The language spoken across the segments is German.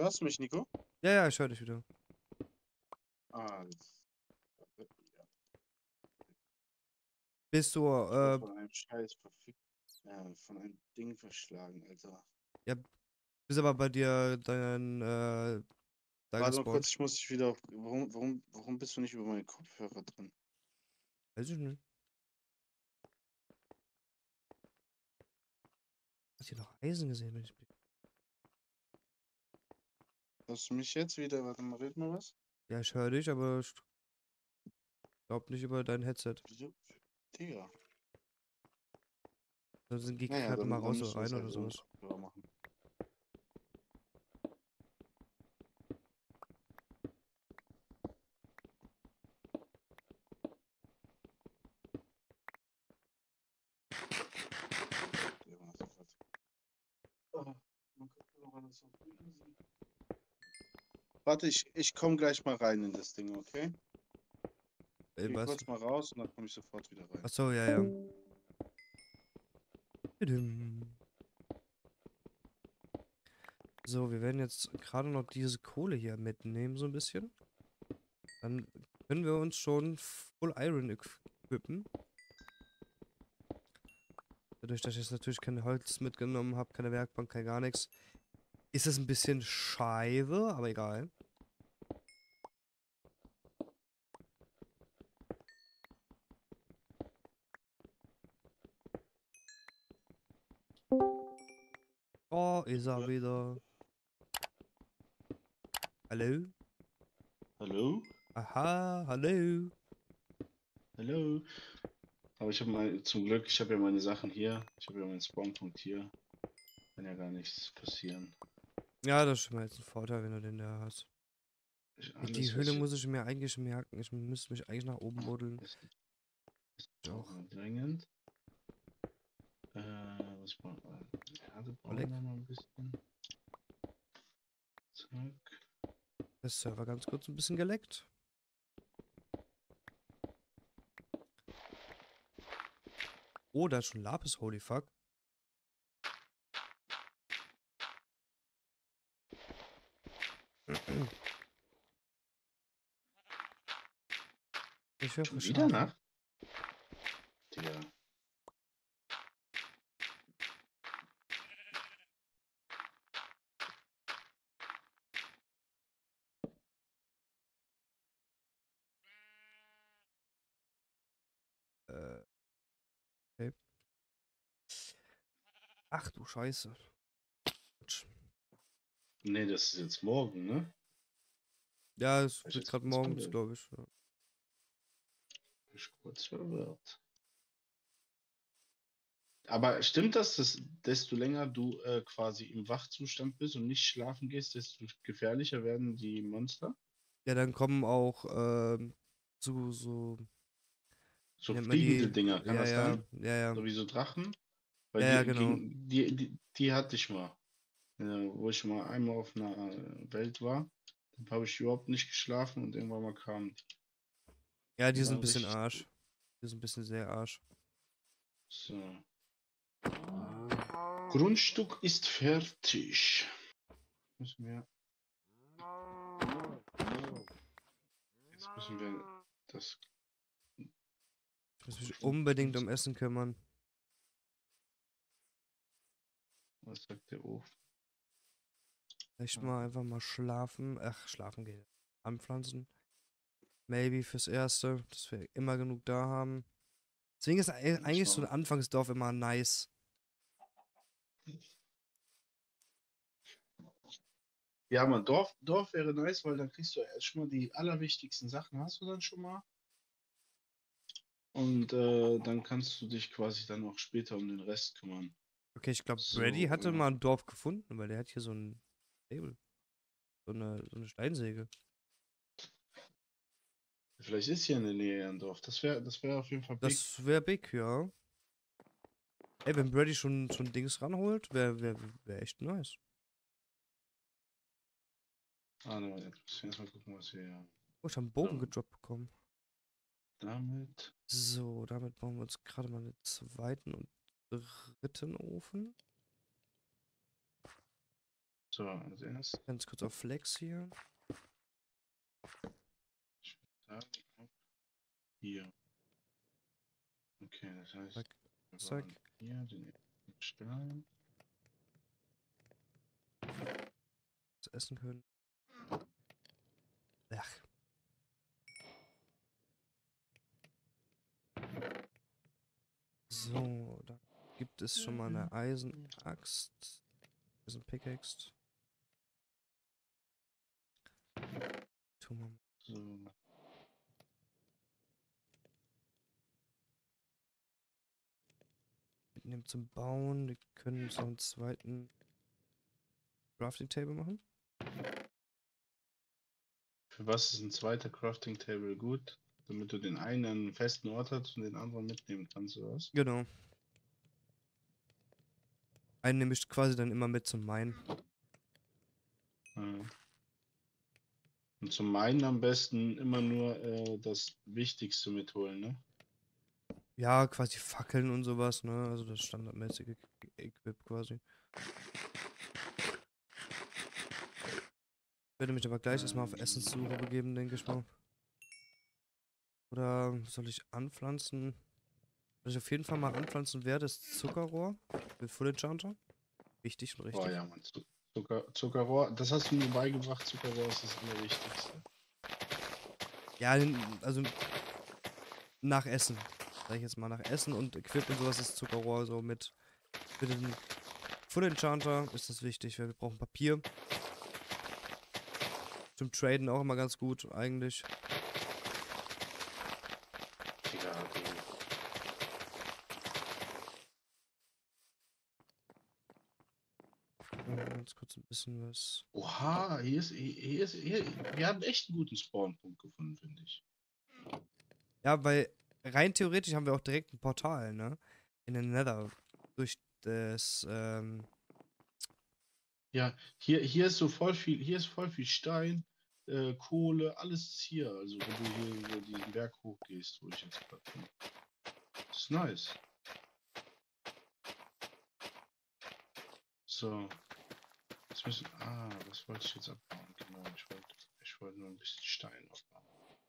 Hörst du mich, Nico? Ja, ja, ich höre dich wieder. Ah, Bist du, ich wurde von einem Scheiß von einem Ding verschlagen, Alter. ja, bist aber bei dir da Warte mal kurz, gespawnt. ich muss dich wieder. Warum bist du nicht über meine Kopfhörer drin? Weiß ich nicht. Hast du hier noch Eisen gesehen? Hörst du mich jetzt wieder? Warte mal, red mal was. Ja, ich höre dich, aber ich glaube nicht über dein Headset. Wieso? Digga. Sonst geh Naja, gerade mal dann raus müssen oder wir rein es oder halt ohne sowas. Kopfhörer machen. Der war sofort. Oh, mein Kopfhörer war das so easy. Warte, ich komme gleich mal rein in das Ding, okay? Ich gehe Was? kurz mal raus und dann komme ich sofort wieder rein. Achso, ja, ja. Tudum. So, wir werden jetzt gerade noch diese Kohle hier mitnehmen, so ein bisschen. Dann können wir uns schon Full Iron equippen. Dadurch, dass ich jetzt natürlich kein Holz mitgenommen habe, keine Werkbank, kein gar nichts, ist es ein bisschen scheiße, aber egal. Oh, ist er Ja. wieder. Hallo? Hallo? Aha, hallo. Hallo? Aber zum Glück, ich habe ja meine Sachen hier. Ich habe ja meinen Spawnpunkt hier. Kann ja gar nichts passieren. Ja, das ist schon mal jetzt ein Vorteil, wenn du den da hast. Die Alles, Höhle was muss ich mir eigentlich merken. Ich müsste mich eigentlich nach oben buddeln. ist Ich auch. dringend. Was brauchen wir? Erde brauchen Oleg, wir noch ein bisschen. Zack. der Server ganz kurz ein bisschen geleckt. Oh, da ist schon Lapis, holy fuck. Ich höre Schon wieder Schafe. Nacht? Digga. Okay. Ach du Scheiße. Quatsch. Nee, das ist jetzt morgen, ne? Ja, es Hab ich wird jetzt gerade kurz morgens, verwirrt. glaube ich. Ja. Hab ich kurz verwirrt. Aber stimmt das, dass desto länger du quasi im Wachzustand bist und nicht schlafen gehst, desto gefährlicher werden die Monster? Ja, dann kommen auch so, wie So nennt man fliegende die? Dinger, kann Ja, das ja, sein? ja, ja. Sowieso Drachen? Weil Ja, ja, genau. die hatte ich mal. Wo ich mal einmal auf einer Welt war. Dann habe ich überhaupt nicht geschlafen und irgendwann mal kamen die. Ja, die Die sind ein waren bisschen richtig Arsch. Die sind ein bisschen sehr Arsch. so. Grundstück ist fertig. Müssen wir. Jetzt müssen wir das. Ich muss mich unbedingt um Essen kümmern. Was sagt der Ofen? Vielleicht mal einfach mal schlafen. Ach, schlafen gehen. Anpflanzen. Maybe fürs Erste, dass wir immer genug da haben. Deswegen ist Ich eigentlich so ein mal. Anfangsdorf immer nice. Ja, man, Dorf wäre nice, weil dann kriegst du ja erst schon mal die allerwichtigsten Sachen, hast du dann schon mal. Und dann kannst du dich quasi dann auch später um den Rest kümmern. Okay, ich glaube, Brady So, hatte mal ein Dorf gefunden, weil der hat hier so ein Table. So eine Steinsäge. vielleicht ist hier in der Nähe ein Dorf. Das wäre auf jeden Fall big. Das wäre big, ja. Ey, wenn Brady schon Dings ranholt, wär echt nice. Ah, ne, jetzt müssen wir erstmal gucken, was wir hier Oh, ich habe einen Bogen haben. gedroppt bekommen. Damit. So, damit bauen wir uns gerade mal einen zweiten und dritten Ofen. So, als erstes. Ganz kurz auf Flex hier. Hier. Okay, das heißt, Zack, wir zack. wollen hier den ersten Stein. Das essen können. Ach. So, da gibt es schon mal eine Eisenaxt. Eisenpickaxe. Tun wir mal. So. Mitnehmen zum Bauen. Wir können uns noch einen zweiten Crafting Table machen. Für was ist ein zweiter Crafting Table gut? Damit du den einen an einem festen Ort hast und den anderen mitnehmen kannst, oder was? Genau. Einen nehme ich quasi dann immer mit zum Minen. Ja. Und zum Meinen am besten immer nur das Wichtigste mitholen, ne? Ja, quasi Fackeln und sowas, ne? Also das standardmäßige Equip quasi. Ich werde mich aber gleich erstmal auf Essenssuche begeben, denke ich mal. Oder soll ich anpflanzen? Was ich auf jeden Fall mal anpflanzen werde, ist Zuckerrohr mit Full Enchanter. Wichtig und Oh richtig. ja, Mann. Zuckerrohr, das hast du mir beigebracht. Zuckerrohr ist das Allerwichtigste. Ja, also nach Essen. Sag ich jetzt mal, nach Essen und Equip und sowas ist Zuckerrohr so mit. Für den Full Enchanter ist das wichtig, weil wir brauchen Papier. Zum Traden auch immer ganz gut, eigentlich. Digga, du. Ganz kurz ein bisschen was. Oha, wir haben echt einen guten Spawnpunkt gefunden, finde ich. Ja, weil rein theoretisch haben wir auch direkt ein Portal, ne? In den Nether. Durch das, Ja, hier ist hier ist voll viel Stein, Kohle, alles ist hier. Also wenn du hier über diesen Berg hochgehst, wo ich jetzt gerade bin. Das ist nice. So, jetzt müssen. Ah, was wollte ich jetzt abbauen? Genau, ich wollte nur ein bisschen Stein abbauen.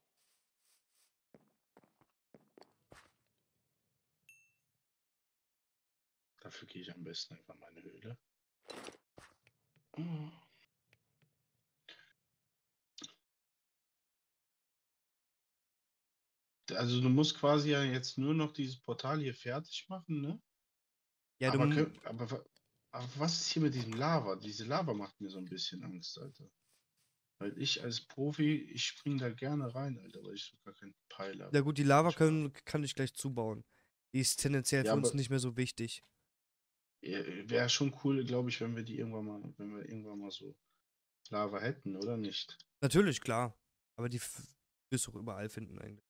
Dafür gehe ich am besten einfach in meine Höhle. Oh. Also du musst quasi ja jetzt nur noch dieses Portal hier fertig machen, ne? ja, Aber, aber was ist hier mit diesem Lava? Diese Lava macht mir so ein bisschen Angst, Alter. Weil ich als Profi, ich spring da gerne rein, Alter, weil ich so gar keinen Peil habe. ja gut, die Lava kann ich gleich zubauen. Die ist tendenziell Ja, für uns aber nicht mehr so wichtig. wäre schon cool, glaube ich, wenn wir die irgendwann mal, wenn wir irgendwann mal so Lava hätten, oder nicht? Natürlich, klar. Aber die wirst du auch überall finden eigentlich.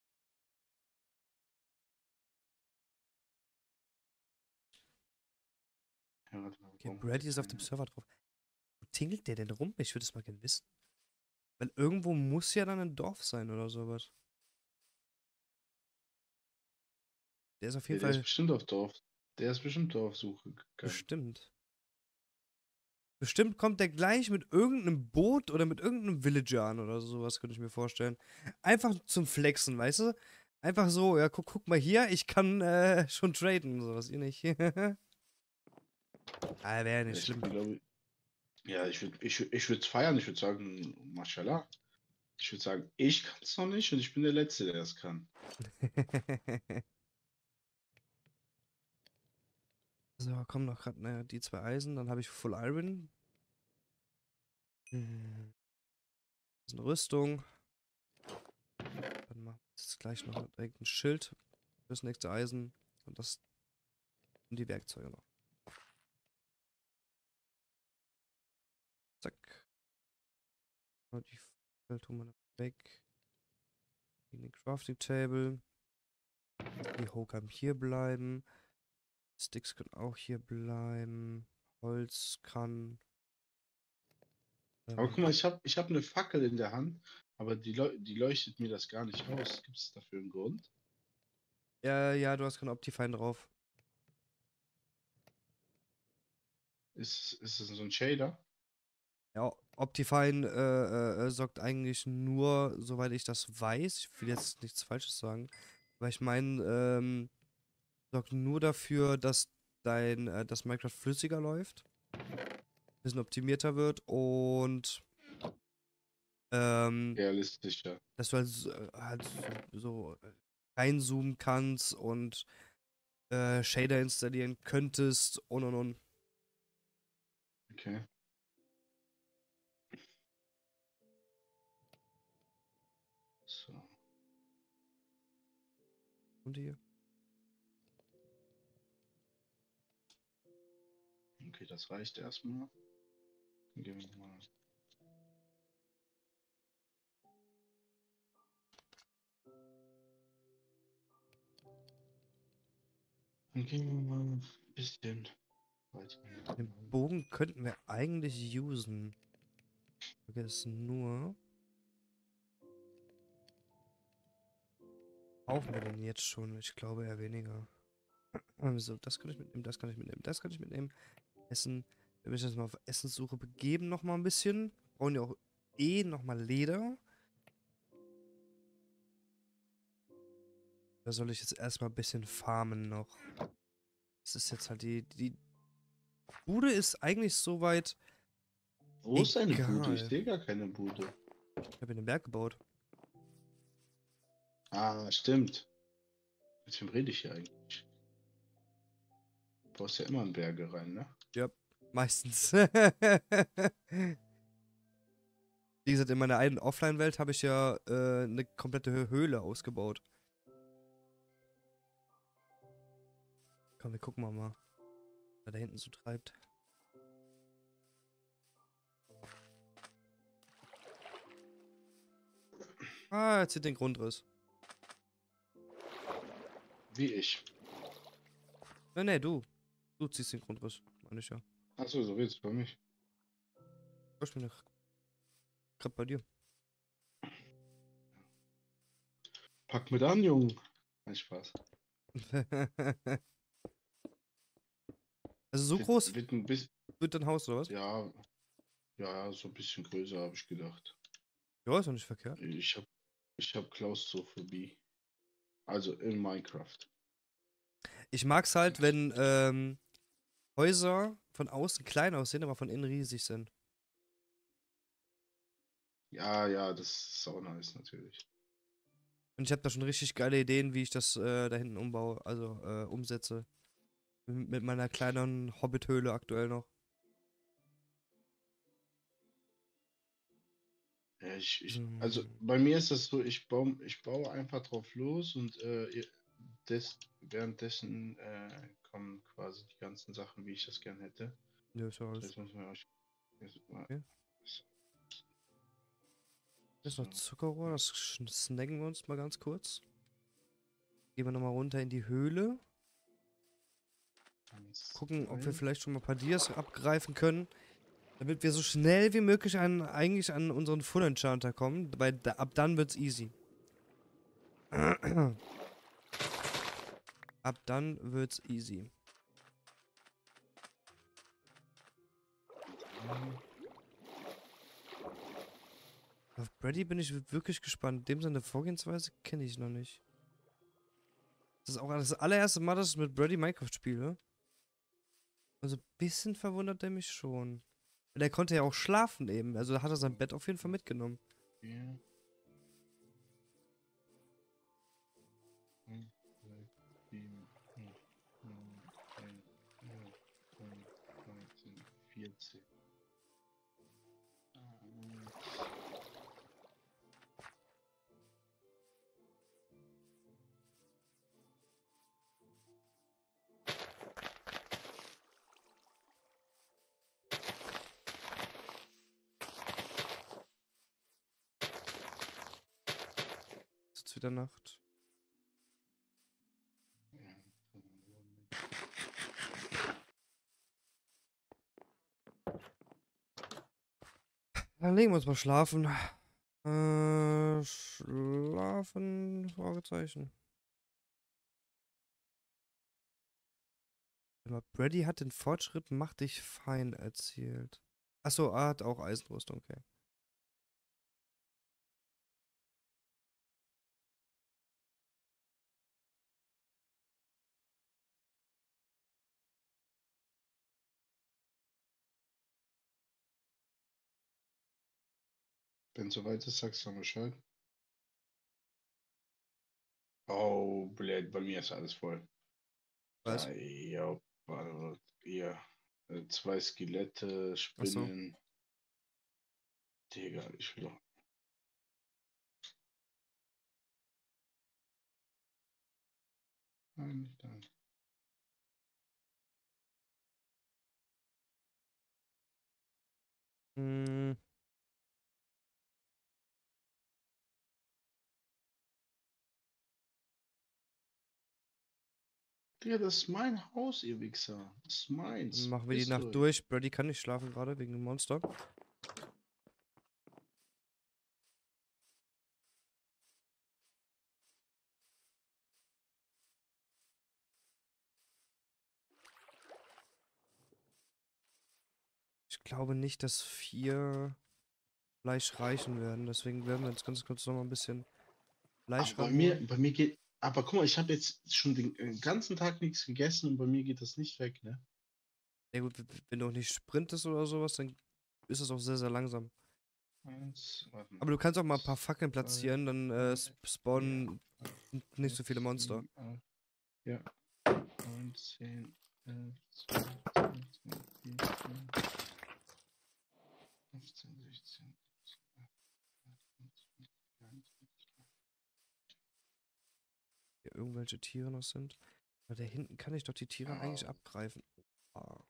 Ja, warte mal, Okay, warum hat Brady der ist auf dem keine? Server drauf. Wo tingelt der denn rum? Ich würde es mal gerne wissen. Weil irgendwo muss ja dann ein Dorf sein oder sowas. Der ist auf jeden Ja, der ist Fall bestimmt auf Dorf. Der ist bestimmt Dorfsuche gegangen. bestimmt. Bestimmt kommt der gleich mit irgendeinem Boot oder mit irgendeinem Villager an oder sowas, könnte ich mir vorstellen. Einfach zum Flexen, weißt du? Einfach so, ja, guck mal hier, ich kann schon traden, sowas, ihr nicht. Ah, wäre Ja, nicht ich schlimm. glaube, ja, ich würde es feiern. Ich würde sagen, Mashallah. Ich würde sagen, ich kann es noch nicht und ich bin der Letzte, der es kann. So, kommen noch gerade die zwei Eisen, dann habe ich Full Iron. Das ist eine Rüstung. Dann machen wir jetzt gleich noch direkt ein Schild fürs nächste Eisen. Und das und die Werkzeuge noch. Zack. Und die Fackel tun wir noch weg. In den Crafting Table. Die Hoe kann hier bleiben. Sticks können auch hier bleiben. Holz kann. Aber guck mal, ich hab eine Fackel in der Hand, aber die leuchtet mir das gar nicht aus. Gibt es dafür einen Grund? Ja, ja, du hast kein Optifine drauf. Ist es so ein Shader? Ja, Optifine sorgt eigentlich nur, soweit ich das weiß, ich will jetzt nichts Falsches sagen, aber ich meine, sorgt nur dafür, dass dass Minecraft flüssiger läuft, bisschen optimierter wird und ähm, Realistischer. dass du halt reinzoomen kannst und Shader installieren könntest und. Okay. So. Und hier. Okay, das reicht erstmal. Dann gehen wir mal. Dann gehen wir mal ein bisschen weiter. Den Bogen könnten wir eigentlich usen. Vergessen nur. Brauchen wir denn jetzt schon? Ich glaube eher weniger. Also, das kann ich mitnehmen, das kann ich mitnehmen, das kann ich mitnehmen. Essen. Wir müssen uns mal auf Essenssuche begeben, nochmal ein bisschen. Brauchen ja auch nochmal Leder. Da soll ich jetzt erstmal ein bisschen farmen noch. Das ist jetzt halt die Bude ist eigentlich soweit Wo ist eine Bude? Ich egal. sehe gar keine Bude. Ich habe den Berg gebaut. Ah, stimmt. Mit wem rede ich hier eigentlich? Du brauchst ja immer in Berge rein, ne? Ja, meistens. Wie gesagt, in meiner einen Offline-Welt habe ich ja eine komplette Höhle ausgebaut. Komm, wir gucken mal, was da hinten so treibt. Ah, er zieht den Grundriss. Wie ich. Nee, du. Du ziehst den Grundriss, meine ich ja. Achso, so redest du bei mich. Ich bin doch grad bei dir. Pack mit an, Junge. Nein, Spaß. Also so groß Wird ein bisschen. wird dein Haus, oder was? Ja, ja, so ein bisschen größer, habe ich gedacht. Ja, ist doch nicht verkehrt. Ich hab Klaustrophobie. Also in Minecraft. Ich mag's halt, wenn Häuser von außen klein aussehen, aber von innen riesig sind. Ja, ja, das ist auch nice natürlich. Und ich habe da schon richtig geile Ideen, wie ich das da hinten umbaue, also umsetze. Mit meiner kleinen Hobbit-Höhle aktuell noch. Ja, So. also bei mir ist das so, ich baue einfach drauf los und währenddessen kommen quasi die ganzen Sachen, wie ich das gern hätte. Ja, ist ja So, alles. jetzt müssen wir euch. Jetzt mal, Okay. so, Hier ist noch so, Zuckerrohr, das snacken wir uns mal ganz kurz. Gehen wir nochmal runter in die Höhle. eins, Gucken, ob wir zwei. vielleicht schon mal ein paar Dias abgreifen können. Damit wir so schnell wie möglich eigentlich an unseren Full Enchanter kommen. Weil ab dann wird's easy. Ab dann wird's easy. Auf Brady bin ich wirklich gespannt. Dem seine Vorgehensweise kenne ich noch nicht. Das ist auch das allererste Mal, dass ich mit Brady Minecraft spiele. Also ein bisschen verwundert er mich schon. Und er konnte ja auch schlafen eben. Also da hat er sein Bett auf jeden Fall mitgenommen. Vier, fünf, sechs, sieben, acht, neun, 10, 11, 12, 13, 14. Ist jetzt wieder Nacht. Dann legen wir uns mal schlafen. Schlafen? Fragezeichen. Aber Brady hat den Fortschritt Mach dich fein erzielt. Achso, hat auch Eisenrüstung, okay. Wenn es soweit ist, sagst du dann Bescheid. Oh, blöd, bei mir ist alles voll. Was? Ja, warte, hier. 2 Skelette, Achso. Spinnen. Digga, ich will doch. Nein, nicht da. Hm, Digga, das ist mein Haus, ihr Wichser. Das ist dann meins. machen wir die Wisst Nacht ihr? durch. Brady kann nicht schlafen gerade wegen dem Monster. Ich glaube nicht, dass 4 Fleisch reichen werden. Deswegen werden wir jetzt ganz kurz noch mal ein bisschen Aber Fleisch bei ranholen. mir geht. Aber guck mal, ich habe jetzt schon den ganzen Tag nichts gegessen und bei mir geht das nicht weg, ne? Ja gut, wenn du auch nicht sprintest oder sowas, dann ist es auch sehr, sehr langsam. Warte mal. Aber du kannst auch mal ein paar Fackeln 2, platzieren, dann 3, 4, spawnen 5, nicht so 6, viele Monster. 7, 8. Ja. 9, 10, 11, 12, 13, 14, 15, 16, 23. Hier irgendwelche Tiere noch sind. Aber da hinten kann ich doch die Tiere eigentlich abgreifen. Ah,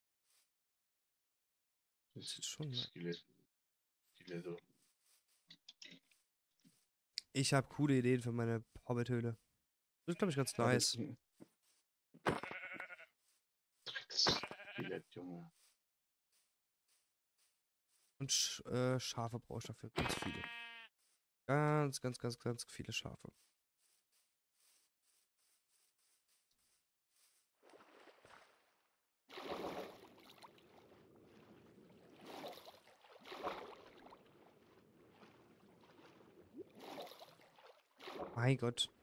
Das sieht schon nice. Skelette. Ich habe coole Ideen für meine Hobbit-Höhle. Das ist, glaube ich, ganz Aber nice. Drecksskelett, Junge. Und Schafe brauche ich dafür ganz viele. Ganz, ganz, ganz, ganz viele Schafe. Mein Gott.